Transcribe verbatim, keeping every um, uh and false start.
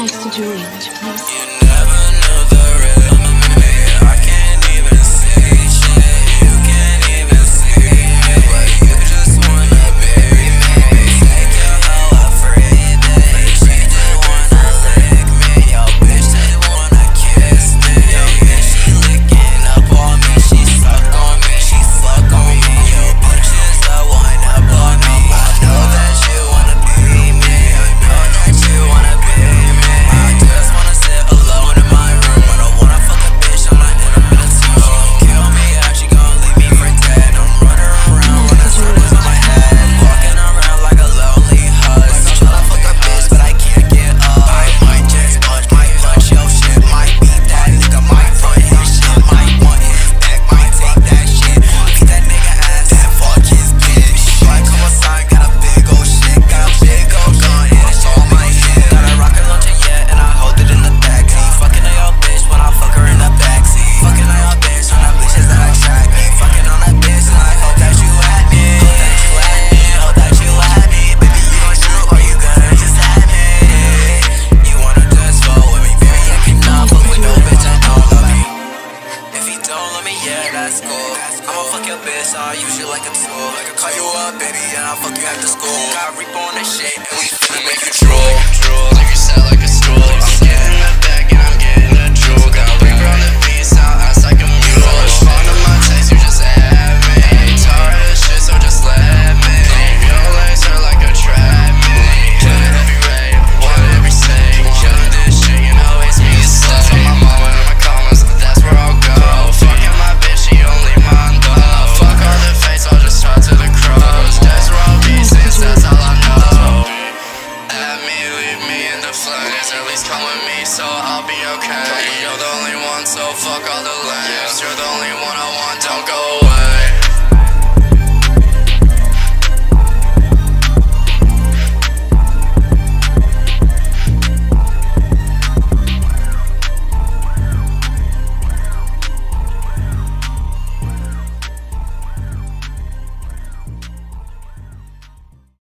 next to Julian, please. You never knew the real me. I can't even see shit. You can't even see me, but you just wanna bury me. Take your hoe a free day. She just wanna lick me. Yo, bitch, they wanna kiss me. Yo, bitch, she licking up on me. She suck on me. She fuck on me. Yo, bitches that wind up on me. I know that you wanna be me. I know that you wanna be me. I just wanna sit alone in my room. I don't wanna fuck a bitch, I'm not in a minute soon. She gon' kill me, yeah, she gon' leave me for dead. I'm running around, running circles in my head. Walking around like a lonely husk. I'm tryna fuck a bitch, but I can't get up. I might just punch, might punch your shit. Might beat that nigga, might front his shit. Might want his back, might take that shit. Beat that nigga ass and fuck his bitch. Like, come outside, got a big ol' shit. Got a big ol' gun, and it's on my head. Got a rocket launcher, yeah, and I hold it in the backseat. Fucking on your bitch when I fuck her in the backseat. Fucking on your bitch on that bitches that attract me. Fucking on that bitch and I hope that you at me. Hope that you at me, hope that you at me. Baby, you gon' shoot or you gonna just at me. You wanna just roll with me, baby, I cannot fuck with no bitch that don't love me. If you don't love me, yeah, that's cool. I'ma fuck your bitch, so I'll use you like a tool. I can call you up, baby, and I'll fuck you after school. Got Reaper on this shit, and we finna make you drool. Leave you set like a stool. I'm getting the bag and I'm getting the drool. Got Reaper on the beat, sound ass like a mule. Respond to my text, you just add me. Tired of shit, so just let me. Your legs are like a treadmill. Kill it every ray, kill it every say. Killing this shit, you know it's me to say. Tell my mama in my comments, that's where I'll go. Fucking my bitch, she only mine though. Fuck all the face, I'll just talk to the crows. That's where I'll be, since that's all I know. At me, leave me in the flames. At least come with me, so I'll be okay. You're the only one, so fuck all the lames. You're the only one I want, don't go